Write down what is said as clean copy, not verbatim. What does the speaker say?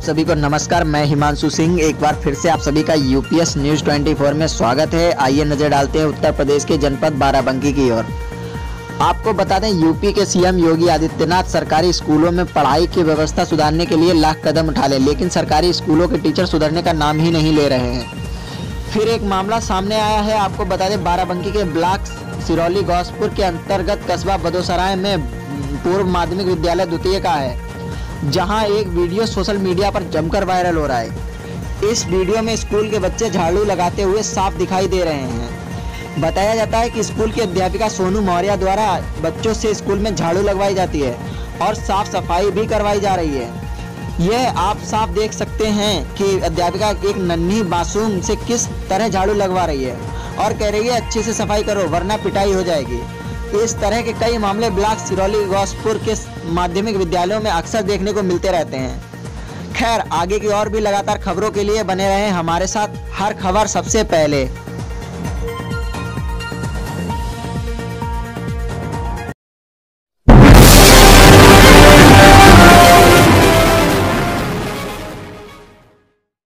सभी को नमस्कार। मैं हिमांशु सिंह एक बार फिर से आप सभी का यूपीएस न्यूज़ 24 में स्वागत है। आइए नजर डालते हैं उत्तर प्रदेश के जनपद बाराबंकी की ओर। आपको बता दें, यूपी के सीएम योगी आदित्यनाथ सरकारी स्कूलों में पढ़ाई की व्यवस्था सुधारने के लिए लाख कदम उठा ले, लेकिन सरकारी स्कूलों के टीचर सुधरने का नाम ही नहीं ले रहे हैं। फिर एक मामला सामने आया है। आपको बता दें, बाराबंकी के ब्लॉक सिरौली गौसपुर के अंतर्गत कस्बा बदोसराय में पूर्व माध्यमिक विद्यालय द्वितीय का है, जहां एक वीडियो सोशल मीडिया पर जमकर वायरल हो रहा है। इस वीडियो में स्कूल के बच्चे झाड़ू लगाते हुए साफ दिखाई दे रहे हैं। बताया जाता है कि स्कूल की अध्यापिका सोनू मौर्य द्वारा बच्चों से स्कूल में झाड़ू लगवाई जाती है और साफ सफाई भी करवाई जा रही है। यह आप साफ देख सकते हैं कि अध्यापिका एक नन्ही मासूम से किस तरह झाड़ू लगवा रही है और कह रही है अच्छे से सफाई करो वरना पिटाई हो जाएगी। इस तरह के कई मामले ब्लॉक सिरौली गौसपुर के माध्यमिक विद्यालयों में अक्सर देखने को मिलते रहते हैं। खैर, आगे की और भी लगातार खबरों के लिए बने रहें हमारे साथ। हर खबर सबसे पहले।